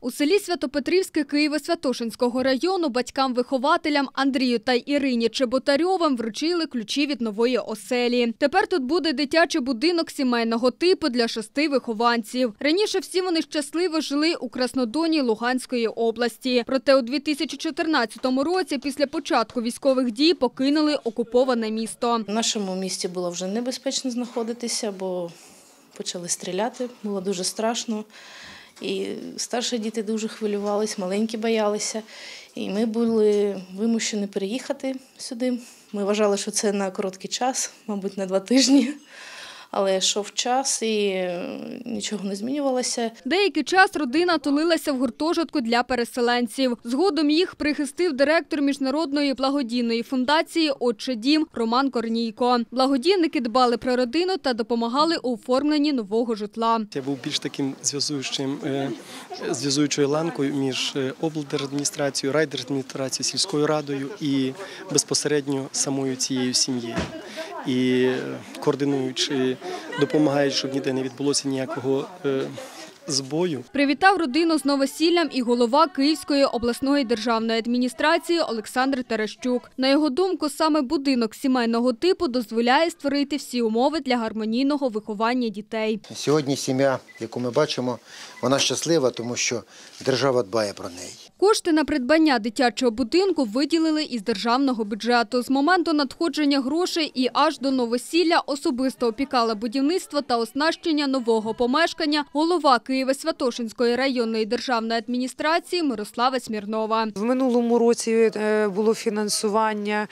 У селі Свято-Петрівське Києво-Святошинського району батькам-вихователям Андрію та Ірині Чеботарьовим вручили ключі від нової оселі. Тепер тут буде дитячий будинок сімейного типу для 6 вихованців. Раніше всі вони щасливо жили у Краснодоні Луганської області. Проте у 2014 році після початку військових дій покинули окуповане місто. В нашому місті було вже небезпечно знаходитися, бо почали стріляти, було дуже страшно. І старші діти дуже хвилювалися, маленькі боялися. І ми були вимушені переїхати сюди. Ми вважали, що це на короткий час, мабуть, на 2 тижні. Але йшов час і нічого не змінювалося. Деякий час родина тулилася в гуртожитку для переселенців. Згодом їх прихистив директор міжнародної благодійної фундації «Отче Дім» Роман Корнійко. Благодійники дбали про родину та допомагали у оформленні нового житла. Я був більш таким зв'язуючою ланкою між облдержадміністрацією, райдержадміністрацією, сільською радою і безпосередньо самою цією сім'єю. І координуючи, допомагають, щоб ніде не відбулося ніякого збою. Привітав родину з новосіллям і голова Київської обласної державної адміністрації Олександр Терещук. На його думку, саме будинок сімейного типу дозволяє створити всі умови для гармонійного виховання дітей. Сьогодні сім'я, яку ми бачимо, вона щаслива, тому що держава дбає про неї. Кошти на придбання дитячого будинку виділили із державного бюджету. З моменту надходження грошей і аж до новосілля особисто опікала будівництво та оснащення нового помешкання голова Києво-Святошинської районної державної адміністрації Мирослава Смірнова. В минулому році було фінансування,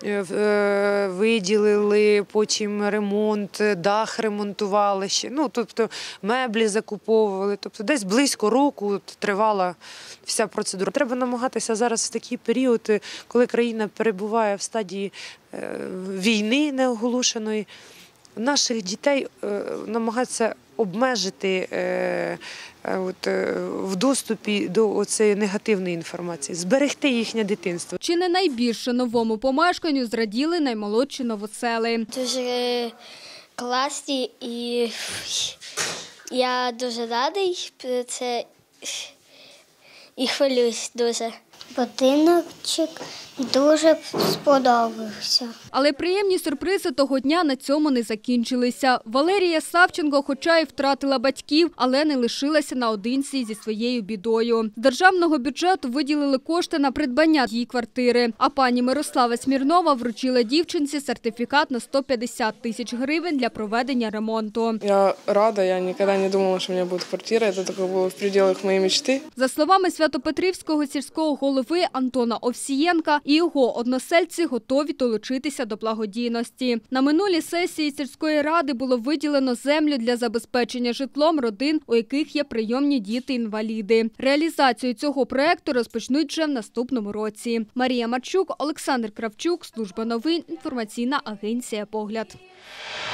виділили, потім ремонт, дах ремонтували ще, тобто меблі закуповували. Тобто десь близько року тривала вся процедура. Треба намагатися зараз в такий період, коли країна перебуває в стадії війни неоголошеної, наших дітей намагатися обмежити в доступі до цієї негативної інформації, зберегти їхнє дитинство. Чи не найбільше новому помешканню зраділи наймолодші новосели? Дуже класні і я дуже радий про це і хвилююсь дуже. Будиночок дуже сподобався. Але приємні сюрпризи того дня на цьому не закінчилися. Валерія Савченко, хоча й втратила батьків, але не лишилася наодинці зі своєю бідою. З державного бюджету виділили кошти на придбання її квартири. А пані Мирослава Смірнова вручила дівчинці сертифікат на 150 тисяч гривень для проведення ремонту. Я рада, я ніколи не думала, що в мене буде квартира. Це таке було в пределах моєї мечти. За словами Свято-Петрівського сільського голови Антона Овсієнка, і його односельці готові долучитися до благодійності. На минулій сесії сільської ради було виділено землю для забезпечення житлом родин, у яких є прийомні діти-інваліди. Реалізацію цього проєкту розпочнуть вже в наступному році. Марія Марчук, Олександр Кравчук, Служба новин, інформаційна агенція «Погляд».